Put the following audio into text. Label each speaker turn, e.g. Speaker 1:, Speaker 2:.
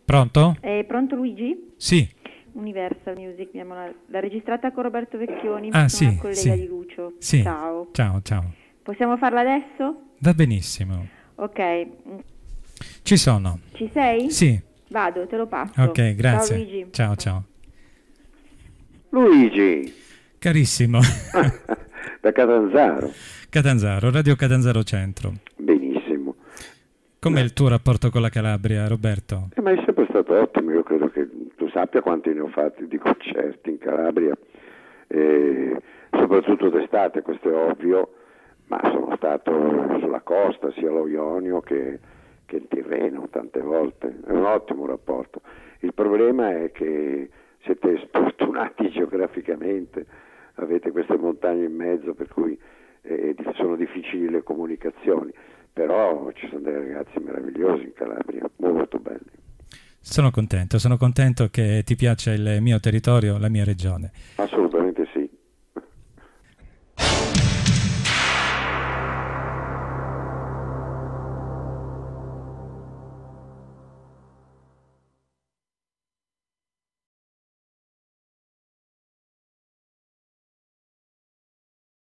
Speaker 1: Pronto?
Speaker 2: Pronto Luigi?
Speaker 1: Sì.
Speaker 2: Universal Music, l'ha registrata con Roberto Vecchioni,
Speaker 1: Ah,
Speaker 2: sono
Speaker 1: sì,
Speaker 2: una collega
Speaker 1: sì.
Speaker 2: di Lucio.
Speaker 1: Sì.
Speaker 2: Ciao.
Speaker 1: Ciao, ciao.
Speaker 2: Possiamo farla adesso?
Speaker 1: Va benissimo.
Speaker 2: Ok.
Speaker 1: Ci sono.
Speaker 2: Ci sei?
Speaker 1: Sì.
Speaker 2: Vado, te lo passo.
Speaker 1: Ok, grazie.
Speaker 2: Ciao Luigi.
Speaker 1: Ciao, ciao.
Speaker 3: Luigi,
Speaker 1: Carissimo.
Speaker 3: da Catanzaro.
Speaker 1: Catanzaro, Radio Catanzaro Centro.
Speaker 3: Benissimo.
Speaker 1: Com'è il tuo rapporto con la Calabria, Roberto?
Speaker 3: Ma è sempre stato ottimo, io credo che tu sappia quanti ne ho fatti di concerti in Calabria, soprattutto d'estate, questo è ovvio, ma sono stato sulla costa, sia allo Ionio che in Tirreno tante volte, è un ottimo rapporto. Il problema è che siete sfortunati geograficamente, avete queste montagne in mezzo per cui sono difficili le comunicazioni, però ci sono dei ragazzi meravigliosi in Calabria, molto belli.
Speaker 1: Sono contento che ti piaccia il mio territorio, la mia regione.
Speaker 3: Assolutamente sì.